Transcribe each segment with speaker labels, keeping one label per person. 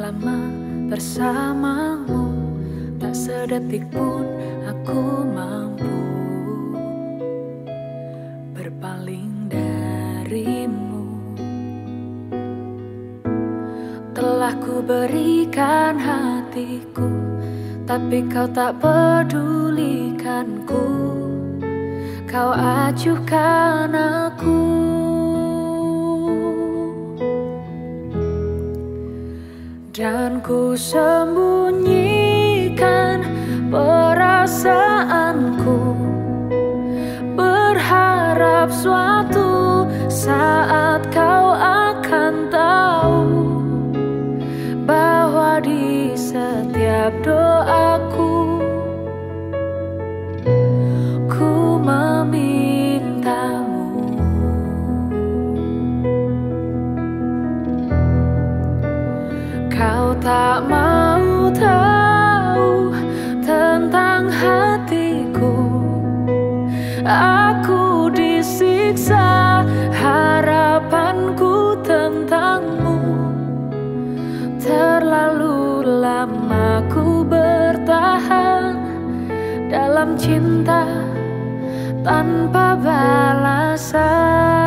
Speaker 1: lama bersamamu, tak sedetik pun aku mampu berpaling darimu. Telah ku berikan hatiku, tapi kau tak pedulikanku. Kau acuhkan aku, dan ku sembunyikan perasaanku, berharap suatu saat kau akan tahu bahwa di setiap doaku ku memintamu. Kau tak mau tahu tentang hatiku. Aku disiksa, harapanku tentangmu. Terlalu lama ku bertahan dalam cinta tanpa balasan.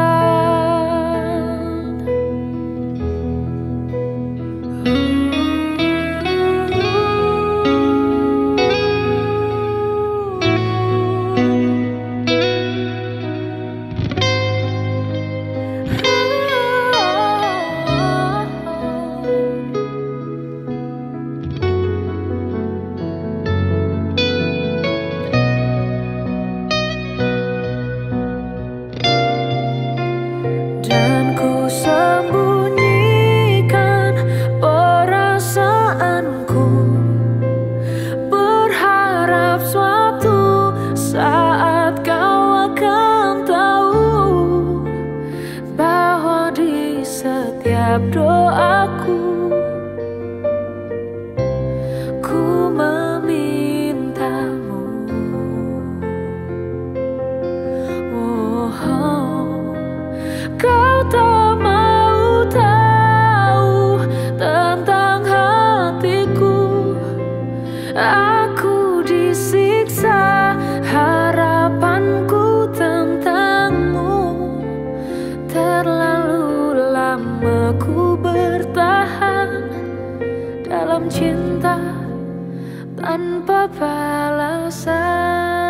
Speaker 1: Dan ku sembunyikan perasaanku, berharap suatu saat kau akan tahu bahwa di setiap doaku ku memintamu. Kau tak mau tahu tentang hatiku. Aku disiksa, harapanku tentangmu. Terlalu lama ku bertahan dalam cinta tanpa balasan.